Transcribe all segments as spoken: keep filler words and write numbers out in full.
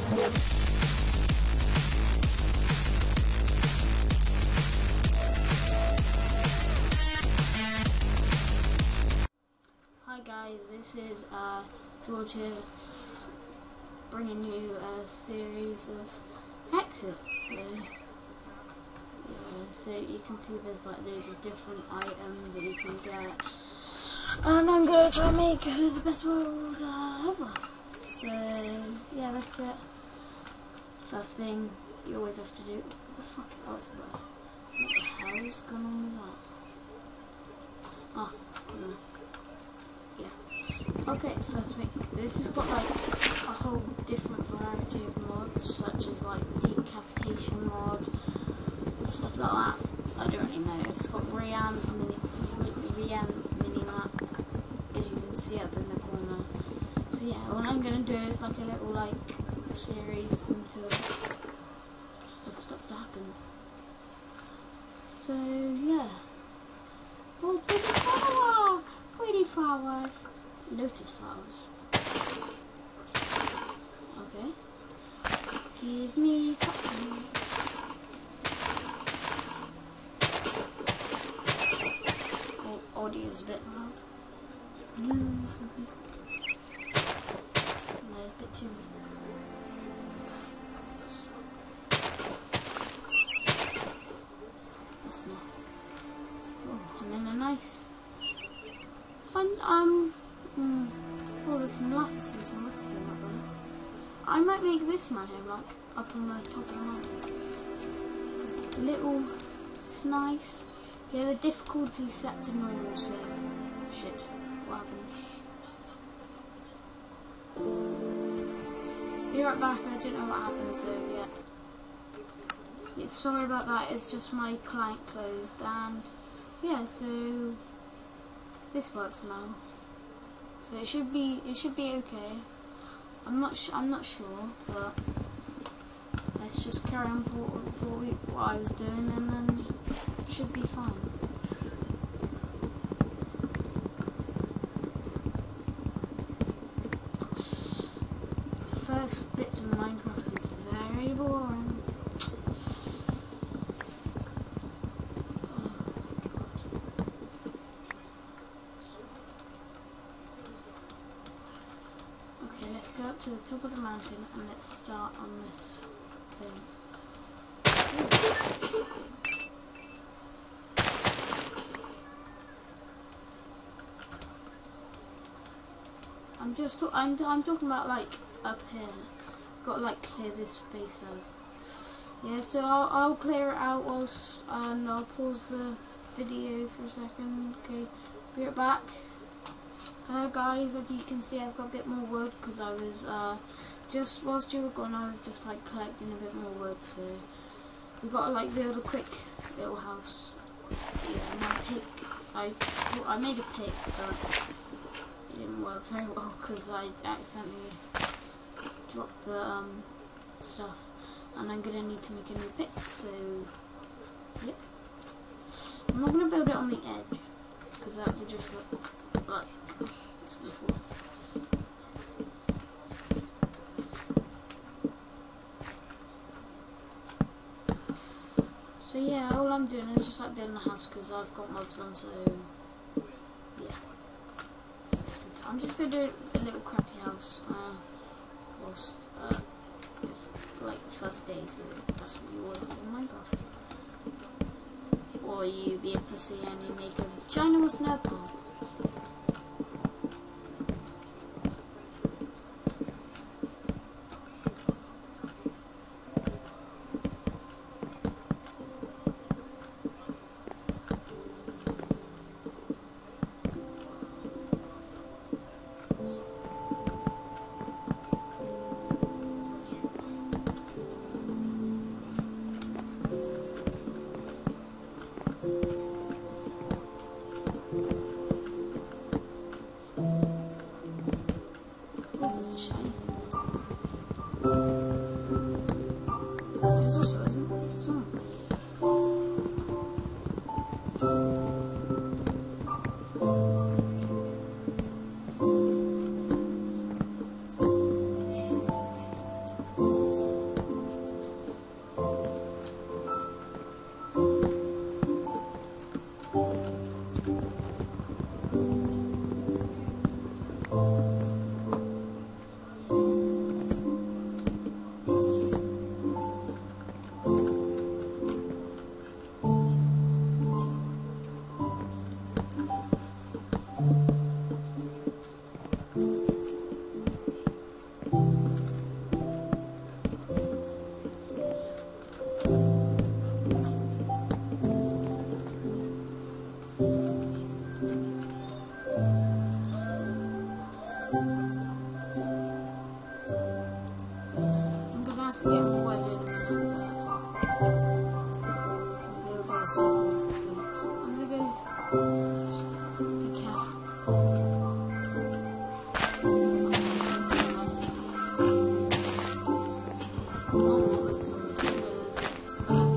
Hi guys, this is uh, George here, bringing you a series of Hexxit. So, yeah, so you can see there's like loads of different items that you can get, and I'm gonna try and make the best world uh, ever. So yeah, let's get first thing you always have to do. What the fuck? Oh, it's a bird. What the hell is going on with that? Ah, I don't know. Yeah. Okay, first thing. This has got like a whole different variety of mods, such as like decapitation mod, stuff like that. I don't really know. It's got Rianne's mini, Rianne mini map, as you can see up in the corner. So yeah, what I'm gonna do is like a little like series until stuff starts to happen. So yeah. Oh, pretty flower! Pretty flowers. Lotus flowers. Okay. Give me something. Oh, audio's a bit loud. No, a bit too. That's enough. Oh, and then a nice fun, um, mm, oh, there's some nuts and some redstone up there. I might make this my home, like, up on the top of the mountain. Because it's a little, it's nice. Yeah, the difficulty set to normal, so, shit, what happened? Be right back, I don't know what happened, so, yeah. Yeah, sorry about that, it's just my client closed, and, yeah, so this works now. So it should be it should be okay. I'm not sh I'm not sure, but let's just carry on for what, we, what I was doing, and then it should be fine. First bits of Minecraft is very boring. Let's go up to the top of the mountain and let's start on this thing. Ooh. I'm just talk I'm I'm talking about like up here. Got to like clear this space out. Yeah, so I'll I'll clear it out whilst and I'll pause the video for a second. Okay, be right back. Hello guys, as you can see I've got a bit more wood because I was uh, just whilst you were gone I was just like collecting a bit more wood, so we got to like build a quick little house. Yeah, my pick, I, well, I made a pick but it didn't work very well because I accidentally dropped the um, stuff, and I'm going to need to make a new pick, so yep. I'm not going to build it on the edge because that would just look like it's gonna fall off. So yeah, all I'm doing is just like building a house because I've got mobs on, so yeah. I'm just gonna do a little crappy house. Uh, whilst, uh, it's like the first day, so that's what you always do in Minecraft. Or you be a pussy and you make a giant snow pile. Let's get wet in a minute. I'm gonna go. Be careful. Oh, that's so good. It's good.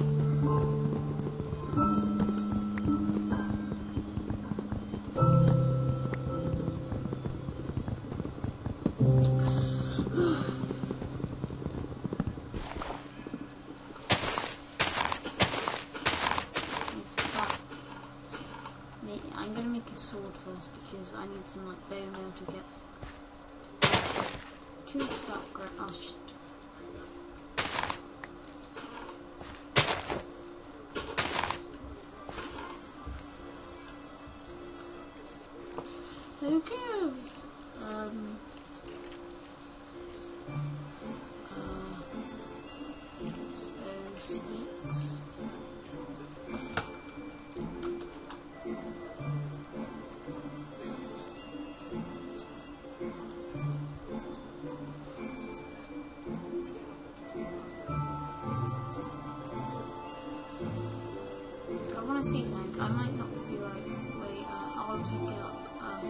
I'm gonna make a sword first because I need some like bone meal to get two stuff. Great. Oh shit. Okay. Um. Uh, so sticks. I want to see something. I might not be right. Wait, uh, I'll take it up. Um,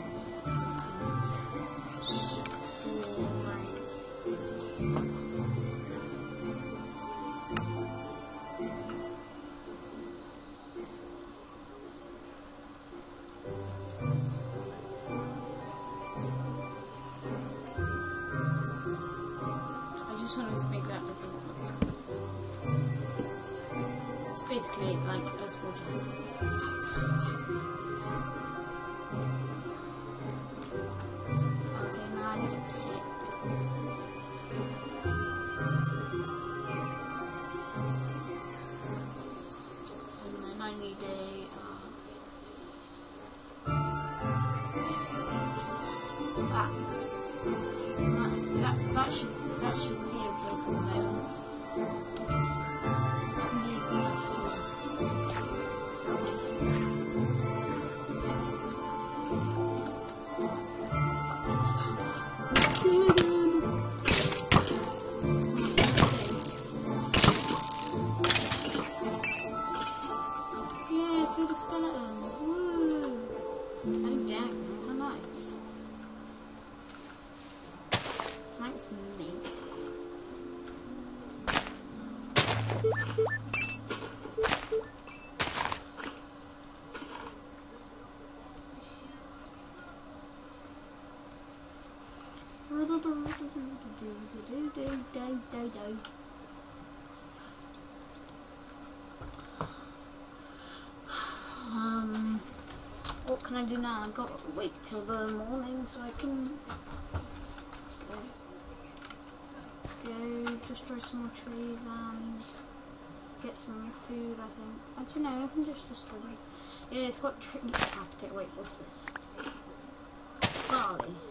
I just wanted to make that because it looks cool. It's basically like a small chest. Okay, now I need a pick. And then I need a uh, axe. That's, that, that should that should be a good one. Um, what can I do now? I've got to wait till the morning so I can go, go destroy some more trees and get some food, I think. I don't know, I can just destroy them. Yeah, it's got tree capital. Wait, what's this? Barley.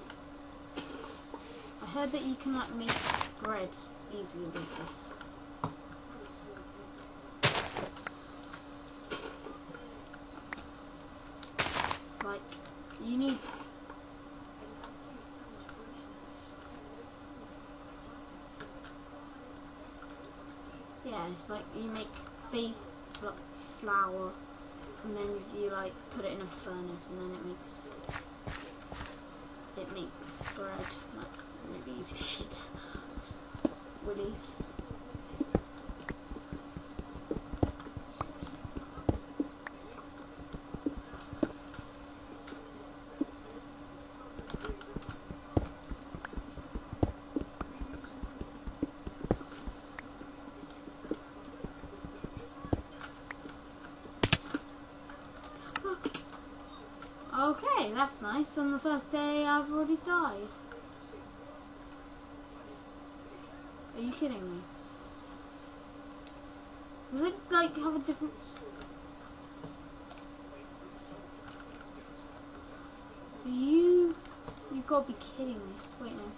I heard that you can like make bread easy with this. It's like you need yeah, it's like you make bake like flour and then you like put it in a furnace and then it makes it makes bread, like really easy shit. Willies. Okay, that's nice. On the first day I've already died. Are you kidding me? Does it like have a different... Are you You've got to be kidding me. Wait no.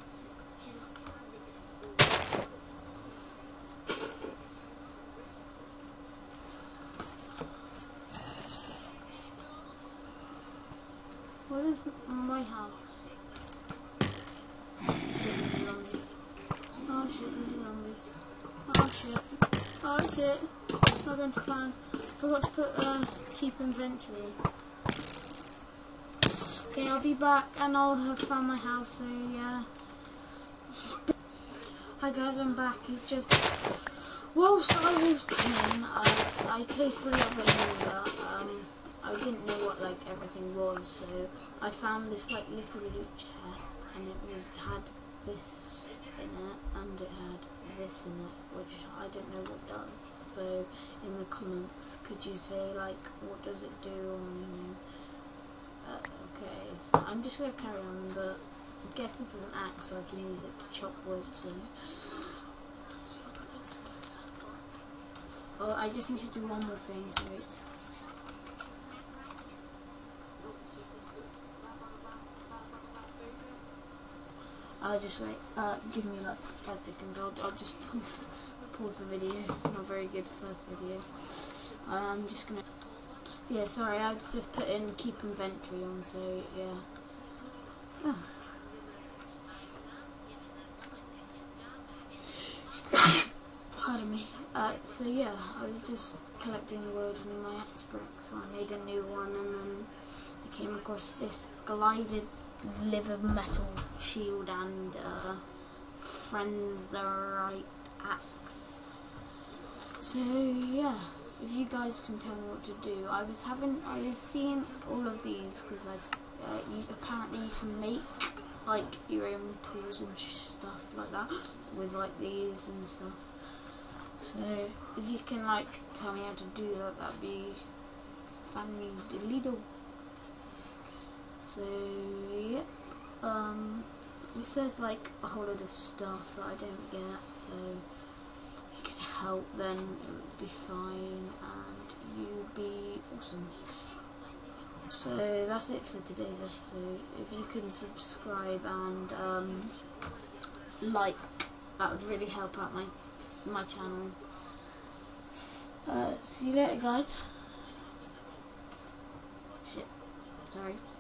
What is my house? Shit, there's a zombie. Oh shit, there's a zombie. Oh shit. Oh shit. It's not going to plan. Forgot to put um, keep inventory. Okay, I'll be back and I'll have found my house, so yeah. Hi guys, I'm back. It's just, whilst I was playing, I, I played through a bit longer. Um, I didn't know what like everything was, so I found this like little loot chest, and it was had this in it, and it had this in it, which I don't know what does. So in the comments, could you say like what does it do, or you know? Uh, okay, so I'm just gonna carry on, but I guess this is an axe, so I can use it to chop wood. So. Oh, I just need to do one more thing. So it's. I'll just wait. Uh, give me like five seconds. I'll I'll just pause pause the video. Not very good first video. I'm just gonna. Yeah, sorry. I just put in keep inventory on. So yeah. Oh. Pardon me. Uh, so yeah, I was just collecting wood in my axe brick, so I made a new one, and then I came across this glided liver metal shield and uh, frenzerite axe. So yeah, if you guys can tell me what to do, I was having, I was seeing all of these because I, uh, you apparently you can make like your own tools and stuff like that with like these and stuff. So if you can like tell me how to do that, that'd be funny little. So yeah, um, it says like a whole lot of stuff that I don't get. So if you could help, then it would be fine, and you'd be awesome. So that's it for today's episode. If you can subscribe and um, like, that would really help out my my channel. Uh, see you later, guys. Shit, sorry.